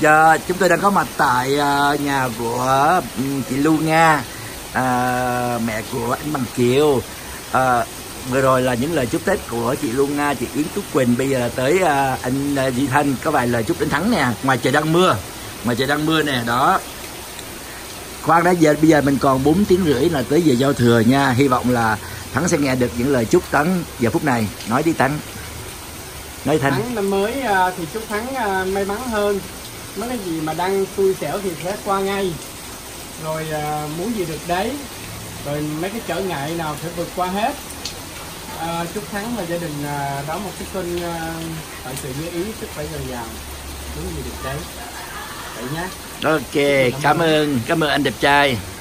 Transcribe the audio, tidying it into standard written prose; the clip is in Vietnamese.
Chúng tôi đang có mặt tại nhà của chị Lu Nga, mẹ của anh Bằng Kiều. Vừa rồi là những lời chúc Tết của chị Lu Nga, chị Yến Trúc Quỳnh. Bây giờ là tới anh Duy Thanh có vài lời chúc đến Thắng nè. Ngoài trời đang mưa nè, đó. Khoan đã giờ, bây giờ mình còn 4 tiếng rưỡi là tới giờ giao thừa nha. Hy vọng là Thắng sẽ nghe được những lời chúc Thắng giờ phút này. Nói đi Thắng. Nói Thanh. Thắng năm mới thì chúc Thắng may mắn hơn. Mấy cái gì mà đang xui xẻo thì sẽ qua ngay. Rồi muốn gì được đấy. Rồi mấy cái trở ngại nào phải vượt qua hết. Chúc Thắng và gia đình đón một cái xuân tại sự như ý, sức khỏe dồi dào. Muốn gì được đấy. Vậy nhá. Ok, cảm ơn anh đẹp trai.